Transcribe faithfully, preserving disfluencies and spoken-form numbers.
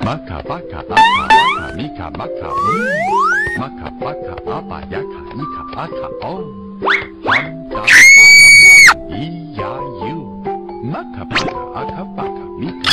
Maka baka aka baka mika maka mm. Maka baka apa yaka ika aka o. Hanta aka iya you. Maka baka aka baka mika.